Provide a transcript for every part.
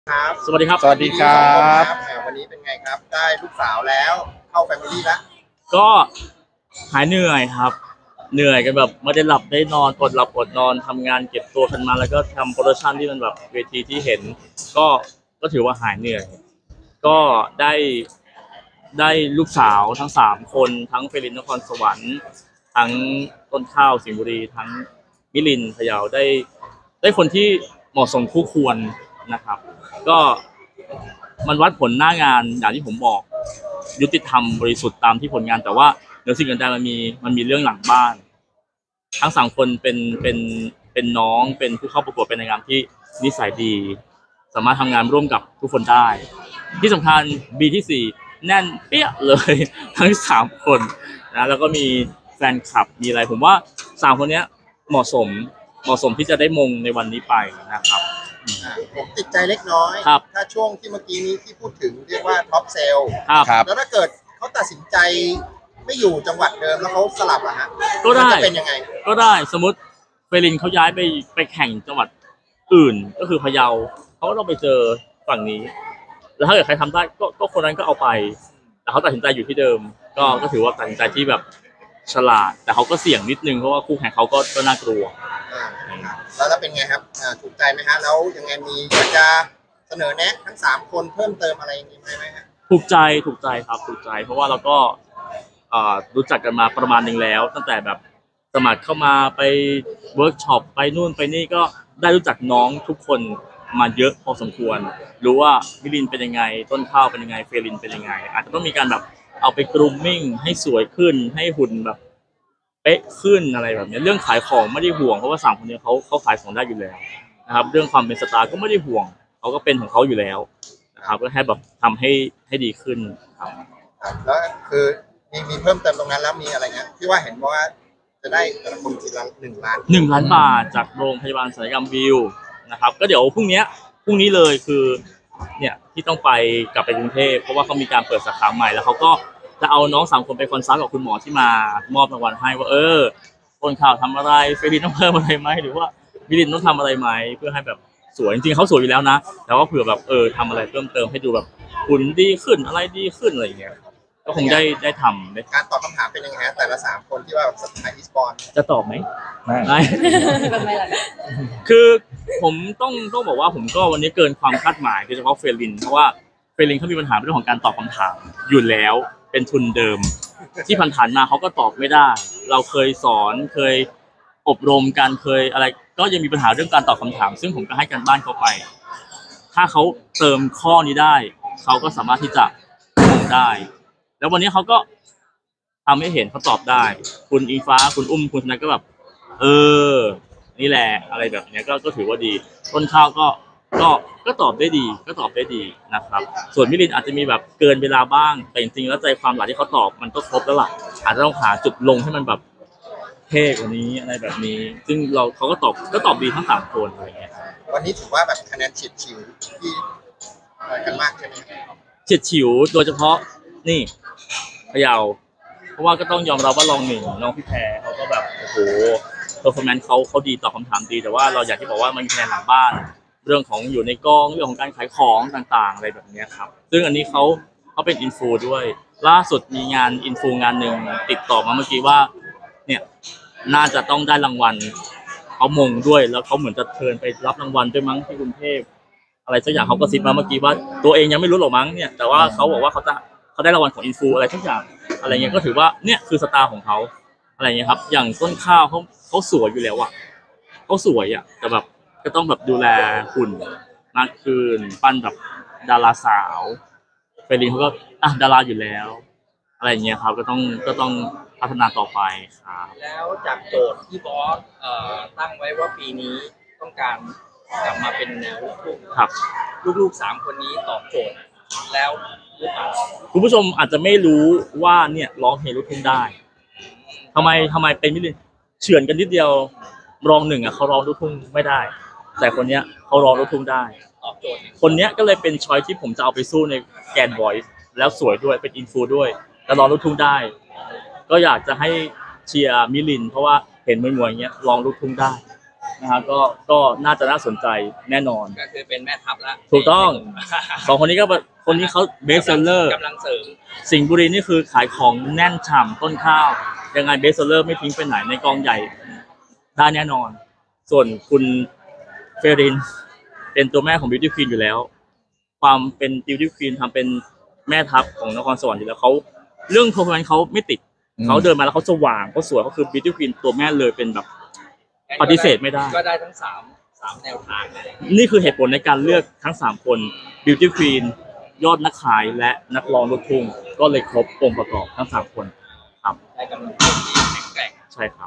ครับสวัสดีครับสวัสดีครับวันนี้เป็นไงครับได้ลูกสาวแล้วเข้าแฟมิลี่แล้วก็หายเหนื่อยครับเหนื่อยกันแบบไม่ได้หลับได้นอนอดหลับอดนอนทำงานเก็บตัวกันมาแล้วก็ทำโปรดักชันที่มันแบบเวทีที่เห็นก็ก็ถือว่าหายเหนื่อยก็ได้ได้ลูกสาวทั้ง3 คนทั้งเฟรินนครสวรรค์ทั้งต้นข้าวสิงห์บุรีทั้งมิลินพะเยาได้คนที่เหมาะสมคู่ควรนะครับก็มันวัดผลหน้างานอย่างที่ผมบอกยุติธรรมบริสุทธิ์ตามที่ผลงานแต่ว่าเหนือสิ่งอื่นใดมันมีเรื่องหลังบ้านทั้ง3 คนเป็นน้องเป็นผู้เข้าประกวดเป็นนางงามที่นิสัยดีสามารถทำงานร่วมกับทุกคนได้ที่สำคัญ B ที่4แน่นเปี้ยเลยทั้ง3 คนนะแล้วก็มีแฟนคลับมีอะไรผมว่า3 คนนี้เหมาะสมที่จะได้มงในวันนี้ไปนะครับผมติดใจเล็กน้อยครับถ้าช่วงที่เมื่อกี้นี้ที่พูดถึงเรียกว่าท็อปเซลครับแล้วถ้าเกิดเขาตัดสินใจไม่อยู่จังหวัดเดิมแล้วเขาสลับอะฮะก็ได้จะเป็นยังไงก็ได้สมมติเฟรินเขาย้ายไปแข่งจังหวัดอื่นก็คือพะเยาเขาก็ต้องไปเจอฝั่งนี้แล้วถ้าเกิดใครทำได้ก็คนนั้นก็เอาไปแต่เขาตัดสินใจอยู่ที่เดิมก็ถือว่าตัดสินใจที่แบบฉลาดแต่เขาก็เสี่ยงนิดนึงเพราะว่าคู่แข่งเขาก็น่ากลัวแล้วเป็นไงครับถูกใจไหมฮะแล้วยังไงมีอยากจะเสนอแนะทั้ง3 คนเพิ่มเติมอะไรอย่างนี้ไหมฮะถูกใจครับถูกใจเพราะว่าเราก็รู้จักกันมาประมาณหนึ่งแล้วตั้งแต่แบบสมัครเข้ามาไปเวิร์กช็อปไปนู่นไปนี่ก็ได้รู้จักน้องทุกคนมาเยอะพอสมควรรู้ว่ามิลินเป็นยังไงต้นข้าวเป็นยังไงเฟรินเป็นยังไงอาจจะต้องมีการแบบเอาไปกรูมมิ่งให้สวยขึ้นให้หุ่นแบบเป๊ะขึ้นอะไรแบบนี้เรื่องขายของไม่ได้ห่วงเพราะว่า3 คนนี้เขาขายของได้อยู่แล้วนะครับเรื่องความเป็นสตาร์ก็ไม่ได้ห่วงเขาก็เป็นของเขาอยู่แล้วนะครับก็แค่แบบทำให้ดีขึ้นครับแล้วคือมีเพิ่มเติมตรงนั้นแล้วมีอะไรเงี้ยที่ว่าเห็นว่าจะได้แต่ละคนทีละ 1 ล้านบาทจากโรงพยาบาลศัลยกรรมวิวนะครับก็เดี๋ยวพรุ่งนี้เลยคือเนี่ยที่ต้องไปกลับไปกรุงเทพเพราะว่าเขามีการเปิดสาขาใหม่แล้วเขาก็จะเอาน้อง3 คนไปคอนซัลท์กับคุณหมอที่มามอบรางวัลให้ว่าต้นข่าวทำอะไรเฟรดินต้องเพิ่มอะไรไหมหรือว่ามิลินต้องทำอะไรไหมเพื่อให้แบบสวยจริงๆเขาสวยอยู่แล้วนะแต่ว่าเผื่อแบบทำอะไรเพิ่มเติมให้ดูแบบหุ่นดีขึ้นอะไรดีขึ้นอะไรอย่างเงี้ยก็คงได้ทำได้การตอบคำถามเป็นยังไงฮะแต่ละ3 คนที่ว่าสไตล์อีสปอร์ตจะตอบไหมไม่คือผมต้องบอกว่าผมก็วันนี้เกินความคาดหมายโดยเฉพาะเฟรลินเพราะว่าเฟรลินเขามีปัญหาเรื่องของการตอบคำถามอยู่แล้วเป็นทุนเดิมที่ผ่านๆมาเขาก็ตอบไม่ได้เราเคยสอนเคยอบรมกันเคยอะไรก็ยังมีปัญหาเรื่องการตอบคำถามซึ่งผมก็ให้การบ้านเขาไปถ้าเขาเติมข้อนี้ได้เขาก็สามารถที่จะมงได้แล้ววันนี้เขาก็ทำให้เห็นเขาตอบได้คุณอิงฟ้าคุณอุ้มคุณธนัทก็แบบนี่แหละอะไรแบบนี้ก็ถือว่าดีต้นข้าวก็ตอบได้ดีนะครับส่วนมิลินอาจจะมีแบบเกินเวลาบ้างแต่จริงๆแล้วใจความหลักที่เขาตอบมันก็ครบแล้วล่ะอาจจะต้องหาจุดลงให้มันแบบเท่กว่านี้อะไรแบบนี้ซึ่งเขาก็ตอบดีทั้ง3 คนอะไรเงี้ยวันนี้ถือว่าแบบคะแนนเฉียดฉิวที่กันมากใช่ไหมเฉียดฉิวโดยเฉพาะนี่พะเยาเพราะว่าก็ต้องยอมรับว่ารอง1น้องพี่แพรเขาก็แบบโอ้โหเพอร์ฟอร์แมนซ์เขาดีตอบคำถามดีแต่ว่าเราอยากที่บอกว่ามันมีคะแนนหลังบ้านเรื่องของอยู่ในกองเรื่องของการขายของต่างๆอะไรแบบนี้ครับซึ่งอันนี้เขาเป็นอินฟูด้วยล่าสุดมีงานอินฟูงานหนึ่งติดต่อมาเมื่อกี้ว่าเนี่ยน่าจะต้องได้รางวัลเขามงด้วยแล้วเขาเหมือนจะเชิญไปรับรางวัลด้วยมั้งที่กรุงเทพอะไรสักอย่างเขาก็ซิบมาเมื่อกี้ว่าตัวเองยังไม่รู้หรอกมั้งเนี่ยแต่ว่าเขาบอกว่าเขาได้รางวัลของอินฟูอะไรทุกอย่างอะไรเงี้ยก็ถือว่าเนี่ยคือสตาร์ของเขาอะไรเงี้ยครับอย่างต้นข้าวเขาสวยอยู่แล้วอ่ะเขาสวยอ่ะแต่แบบก็ต้องแบบดูแลหุ่นมากขึ้นปั้นแบบดาราสาวเฟรลินเขาก็ดาราอยู่แล้วอะไรเงี้ยครับก็ต้องพัฒนาต่อไปครับแล้วจากโจทย์ที่บอสตั้งไว้ว่าปีนี้ต้องการกลับมาเป็นแนวลูกทุ่งครับลูกๆ3 คนนี้ตอบโจทย์แล้วหรือเปล่าคุณผู้ชมอาจจะไม่รู้ว่าเนี่ยร้องเพลงลูกทุ่งได้ทำไมเป็นมิลินเฉือนกันนิดเดียวรอง1เขาร้องลูกทุ่งไม่ได้แต่คนเนี้ยเขาร้องลูกทุ่งได้ตอบโจทย์คนเนี้ยก็เลยเป็นช้อยที่ผมจะเอาไปสู้ในแกนบอยซ์แล้วสวยด้วยเป็นอินฟูด้วยแล้วร้องลูกทุ่งได้ก็อยากจะให้เชียร์มิลินเพราะว่าเห็นมวยๆอย่างเงี้ยร้องลูกทุ่งได้นะฮะก็น่าจะน่าสนใจแน่นอนก็คือเป็นแม่ทัพละถูกต้อง สองคนนี้คนนี้เขาเบสเซลเลอร์กำลังเสริมสิงห์บุรีนี่คือขายของแน่นฉ่ำต้นข้าวยังไงเบสเซลเลอร์ไม่ทิ้งไปไหนในกองใหญ่ได้แน่นอน ส่วนคุณเฟรินเป็นตัวแม่ของ Beauty Queen อยู่แล้ว ความเป็น Beauty Queen ทำเป็นแม่ทัพของนครสวรรค์อยู่แล้วเขาเรื่อง performance เขาไม่ติดเขาเดินมาแล้วเขาสว่างเขาสวยเขาคือ Beauty Queen ตัวแม่เลยเป็นแบบปฏิเสธไม่ได้ก็ได้ทั้งสามแนวทางเลยนี่คือเหตุผลในการเลือกทั้ง3คน Beauty Queen ยอดนักขายและนักร้องลูกทุ่งก็เลยครบองค์ประกอบทั้ง3คนครับได้กำลังใจที่แข็งแกร่งใช่ครับ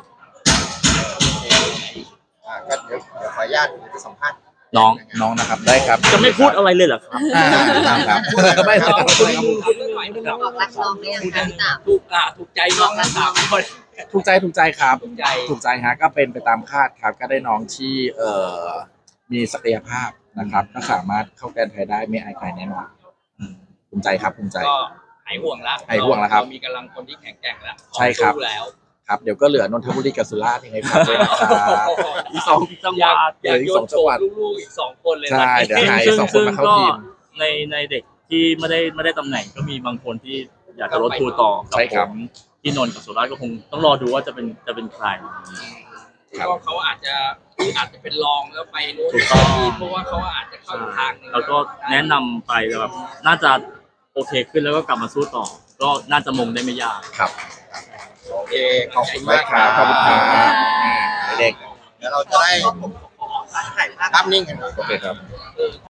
ก็เดี๋ยวขออนุญาตไปสัมภาษณ์น้องน้องนะครับได้ครับจะไม่พูดอะไรเลยเหรอครับครับไม่ครับบอกรักน้องได้ยังคะพี่ตาถูกใจน้องทั้งสามคนถูกใจครับถูกใจถูกใจฮะก็เป็นไปตามคาดครับ ก็ได้น้องที่มีศักยภาพนะครับ ก็สามารถเข้าแกรนด์ไทยได้ไม่อายใครแน่นอนภูมิใจครับภูมิใจก็หายห่วงแล้วหายห่วงแล้วครับเามีกำลังคนที่แข็งแกร่งแล้วใช่ครับสู้แล้วครับเดี๋ยวก็เหลือนนทบุรีกับสุราษฎร์ยังไงครับด้วยนะครับอีกสองจังหอยาวักดอยากเหลืออีโยกสอน งจังหวัดโชว์ลูกๆอีก2 คนเลยใช่นะเดี๋ยวหายสองคนมาเข้าทีมในเด็กที่ไม่ได้ตำแหน่งก็มีบางคนที่อยากจะลดทูต่อกับใช่ครับผมที่นนท์กับสุราษฎร์ก็คงต้องรอดูว่าจะเป็นใครครับก็เขาอาจจะเป็นรองแล้วไปนู้นถูกต้องเพราะว่าเขาอาจจะเข้าอีกทางหนึงแล้วก็แนะนำไปแบบน่าจะโอเคขึ้นแล้วก็กลับมาสู้ต่อ ก็น่าจะมงได้ไม่ยากครับโอเคขอบคุณมากคครัรับบขอบคุณครับเด็กเดี๋ยวเราจะได้ภาพนิ่งกันโอเคครับ